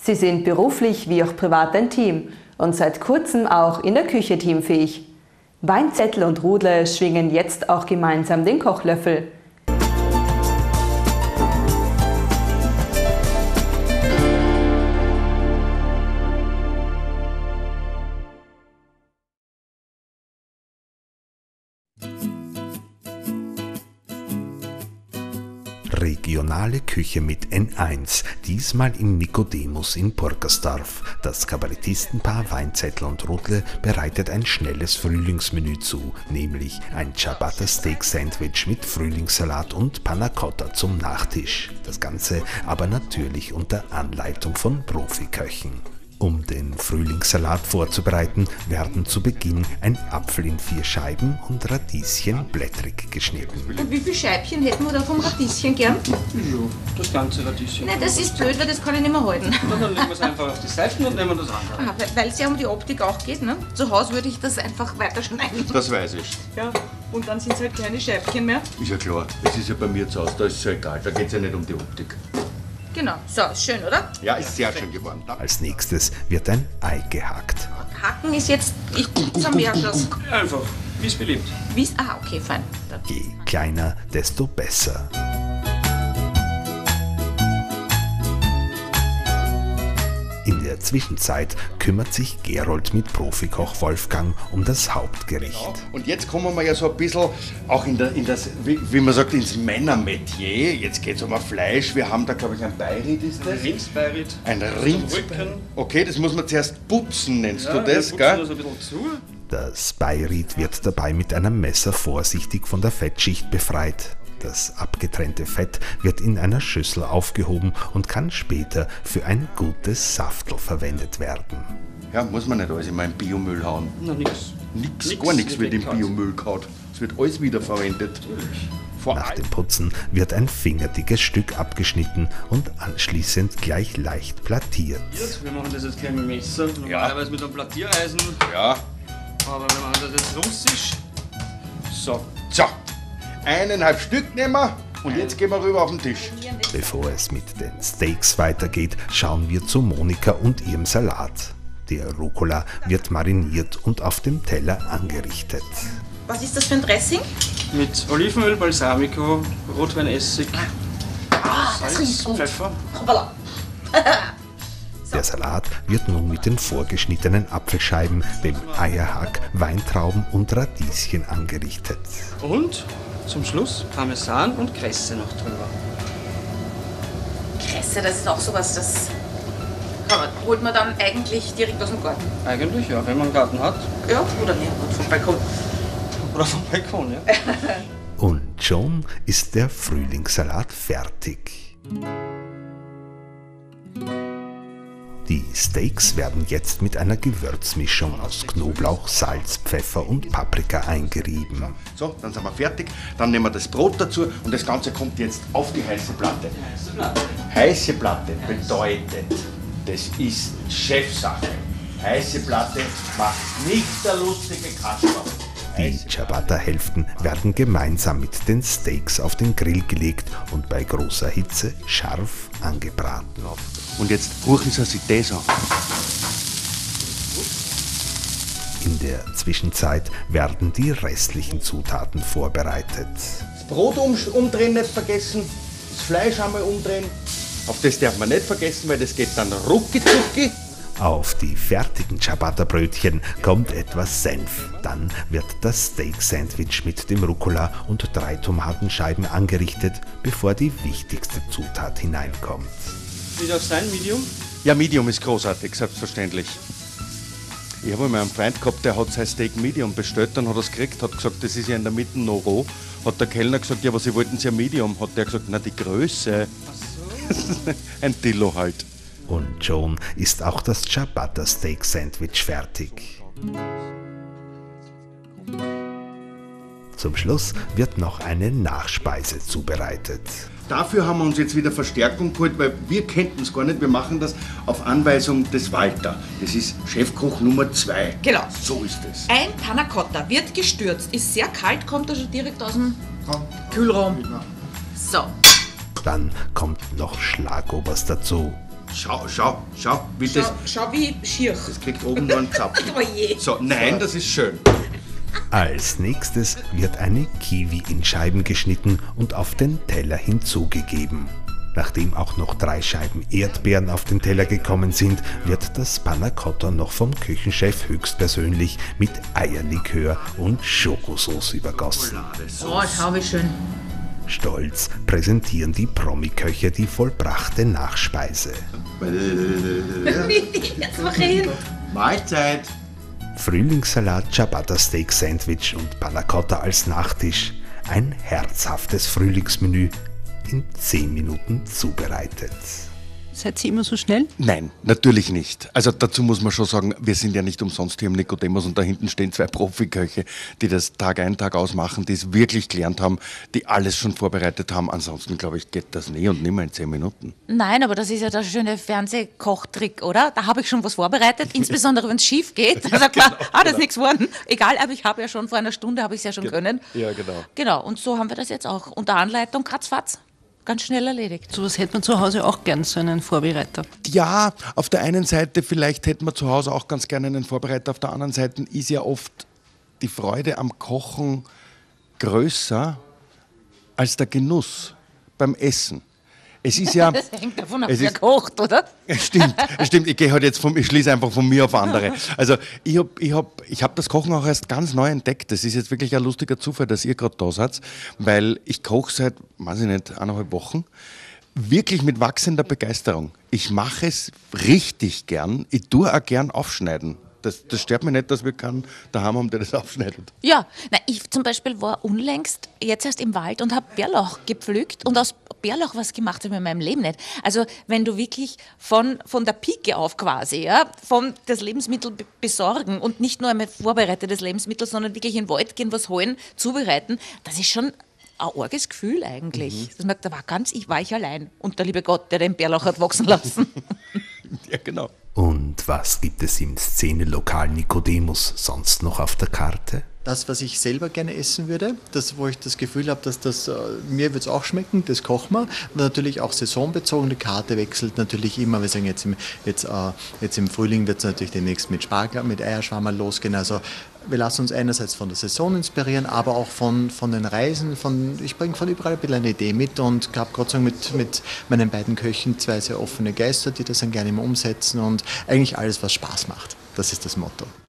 Sie sind beruflich wie auch privat ein Team und seit kurzem auch in der Küche teamfähig. Weinzettel und Rudle schwingen jetzt auch gemeinsam den Kochlöffel. Regionale Küche mit N1, diesmal im Nikodemus in Burgersdorf. Das Kabarettistenpaar Weinzettel und Rudle bereitet ein schnelles Frühlingsmenü zu, nämlich ein Ciabatta Steak Sandwich mit Frühlingssalat und Panna Cotta zum Nachtisch. Das Ganze aber natürlich unter Anleitung von Profiköchen. Um den Frühlingssalat vorzubereiten, werden zu Beginn ein Apfel in 4 Scheiben und Radieschen blättrig geschnitten. Und wie viele Scheibchen hätten wir da vom Radieschen gern? Ja, das ganze Radieschen. Nein, das ist blöd, weil das kann ich nicht mehr halten. Na, dann legen wir es einfach auf die Seiten und nehmen das andere. Aha, weil es ja um die Optik auch geht, ne? Zu Hause würde ich das einfach weiterschneiden. Das weiß ich. Ja, und dann sind es halt keine Scheibchen mehr. Ist ja klar. Es ist ja bei mir zu Hause, da ist es ja egal. Da geht es ja nicht um die Optik. Genau, so, ist schön, oder? Ja, ist sehr schön geworden. Als nächstes wird ein Ei gehackt. Hacken ist jetzt, ich gibt's am das. Einfach, wie es beliebt. Okay, fein. Dann. Je kleiner, desto besser. In der Zwischenzeit kümmert sich Gerold mit Profikoch Wolfgang um das Hauptgericht. Und jetzt kommen wir ja so ein bisschen auch in das, wie man sagt, ins Männermetier. Jetzt geht es um ein Fleisch. Wir haben da, glaube ich, ein Beirit, ist das? Ein Rindsbeirit. Ein Rindsbeirit. Okay, das muss man zuerst putzen, nennst du das, wir gell? putzen das ein bisschen zu. Das Beirit wird dabei mit einem Messer vorsichtig von der Fettschicht befreit. Das abgetrennte Fett wird in einer Schüssel aufgehoben und kann später für ein gutes Saftel verwendet werden. Ja, muss man nicht alles in meinen Biomüll hauen. Na, nix. Gar nichts wird im Biomüll gehauen. Es wird alles wiederverwendet. Nach dem Putzen wird ein fingerdickes Stück abgeschnitten und anschließend gleich leicht plattiert. Wir machen das jetzt gleich mit dem Messer, normalerweise mit einem Plattiereisen. Ja. Aber wir machen das jetzt russisch. So. So, 1,5 Stück nehmen wir und jetzt gehen wir rüber auf den Tisch. Bevor es mit den Steaks weitergeht, schauen wir zu Monika und ihrem Salat. Der Rucola wird mariniert und auf dem Teller angerichtet. Was ist das für ein Dressing? Mit Olivenöl, Balsamico, Rotweinessig, Salz, Pfeffer. Hoppala. Der Salat wird nun mit den vorgeschnittenen Apfelscheiben, dem Eierhack, Weintrauben und Radieschen angerichtet. Und zum Schluss Parmesan und Kresse noch drüber. Kresse, das ist auch sowas, das holt man dann eigentlich direkt aus dem Garten. Eigentlich ja, wenn man einen Garten hat. Ja, oder nicht, vom Balkon. Oder vom Balkon, ja. Und schon ist der Frühlingssalat fertig. Die Steaks werden jetzt mit einer Gewürzmischung aus Knoblauch, Salz, Pfeffer und Paprika eingerieben. So, dann sind wir fertig. Dann nehmen wir das Brot dazu und das Ganze kommt jetzt auf die heiße Platte. Heiße Platte bedeutet, das ist Chefsache. Heiße Platte macht nicht der lustige Kasper. Die Ciabatta-Hälften werden gemeinsam mit den Steaks auf den Grill gelegt und bei großer Hitze scharf angebraten. Und jetzt rufen Sie sich das an. In der Zwischenzeit werden die restlichen Zutaten vorbereitet. Das Brot umdrehen nicht vergessen, das Fleisch einmal umdrehen. Auf das darf man nicht vergessen, weil das geht dann rucki-zucki. Auf die fertigen Ciabatta-Brötchen kommt etwas Senf. Dann wird das Steak-Sandwich mit dem Rucola und 3 Tomatenscheiben angerichtet, bevor die wichtigste Zutat hineinkommt. Wie darf es sein, Medium? Ja, Medium ist großartig, selbstverständlich. Ich habe einmal einen Freund gehabt, der hat sein Steak Medium bestellt, dann hat er es gekriegt, hat gesagt, das ist ja in der Mitte noch roh. Hat der Kellner gesagt, ja, aber Sie wollten es ja Medium. Hat der gesagt, na, die Größe. Ach so. Ein Dillo halt. Und schon ist auch das Ciabatta Steak Sandwich fertig. Zum Schluss wird noch eine Nachspeise zubereitet. Dafür haben wir uns jetzt wieder Verstärkung geholt, weil wir kannten es gar nicht. Wir machen das auf Anweisung des Walter. Das ist Chefkoch Nummer 2. Genau. So ist es. Ein Panna Cotta wird gestürzt, ist sehr kalt, kommt also direkt aus dem Kühlraum. So. Dann kommt noch Schlagoberst dazu. Schau, wie das... Schau wie schier. Das kriegt oben nur einen Zapfen. Oh je. So, nein, das ist schön. Als nächstes wird eine Kiwi in Scheiben geschnitten und auf den Teller hinzugegeben. Nachdem auch noch 3 Scheiben Erdbeeren auf den Teller gekommen sind, wird das Panna Cotta noch vom Küchenchef höchstpersönlich mit Eierlikör und Schokosauce übergossen. Oh, schau wie schön. Stolz präsentieren die Promi-Köche die vollbrachte Nachspeise. Jetzt mach ich hin. Mahlzeit. Frühlingssalat, Ciabatta-Steak-Sandwich und Panna Cotta als Nachtisch. Ein herzhaftes Frühlingsmenü in 10 Minuten zubereitet. Seid ihr immer so schnell? Nein, natürlich nicht. Also dazu muss man schon sagen, wir sind ja nicht umsonst hier im Nicodemus und da hinten stehen 2 Profiköche, die das Tag ein, Tag aus machen, die es wirklich gelernt haben, die alles schon vorbereitet haben. Ansonsten, glaube ich, geht das nie und nimmer in 10 Minuten. Nein, aber das ist ja der schöne Fernsehkochtrick, oder? Da habe ich schon was vorbereitet, insbesondere wenn es schief geht. Da sagt man, das ist nichts geworden. Egal, aber ich habe ja schon vor einer Stunde, habe ich es ja schon können. Ja, genau. Genau, und so haben wir das jetzt auch. Unter Anleitung, kratzfatz. Ganz schnell erledigt. So was hätte man zu Hause auch gern, so einen Vorbereiter. Ja, auf der einen Seite, vielleicht hätte man zu Hause auch ganz gerne einen Vorbereiter. Auf der anderen Seite ist ja oft die Freude am Kochen größer als der Genuss beim Essen. Es ist ja... Das hängt davon ab, wer kocht, oder? Stimmt. Ich gehe halt jetzt ich schließe einfach von mir auf andere. Also ich hab das Kochen auch erst ganz neu entdeckt. Das ist jetzt wirklich ein lustiger Zufall, dass ihr gerade da seid, weil ich koche seit, weiß ich nicht, 1,5 Wochen. Wirklich mit wachsender Begeisterung. Ich mache es richtig gern. Ich tue auch gern aufschneiden. Das stört mich nicht, dass wir keinen daheim haben, der das aufschneidet. Ja, ich zum Beispiel war unlängst jetzt erst im Wald und habe Bärlauch gepflückt und aus Bärlauch was gemacht habe ich in meinem Leben nicht. Also wenn du wirklich von der Pike auf quasi, ja, von das Lebensmittel besorgen und nicht nur ein vorbereitetes Lebensmittel, sondern wirklich in den Wald gehen, was holen, zubereiten, das ist schon ein arges Gefühl eigentlich. Das merkt, ich war allein und der liebe Gott, der den Bärlauch hat wachsen lassen. Ja, genau. Und was gibt es im Szenelokal Nicodemus sonst noch auf der Karte? Das, was ich selber gerne essen würde, das, wo ich das Gefühl habe, dass mir wird es auch schmecken, das kochen wir. Und natürlich auch saisonbezogene Karte wechselt natürlich immer. Wir sagen jetzt im Frühling wird es natürlich demnächst mit Spargel, mit Eierschwammerl losgehen. Also wir lassen uns einerseits von der Saison inspirieren, aber auch von den Reisen. Ich bringe von überall ein bisschen eine Idee mit und habe Gott sei Dank mit meinen beiden Köchen 2 sehr offene Geister, die das dann gerne immer umsetzen und eigentlich alles, was Spaß macht. Das ist das Motto.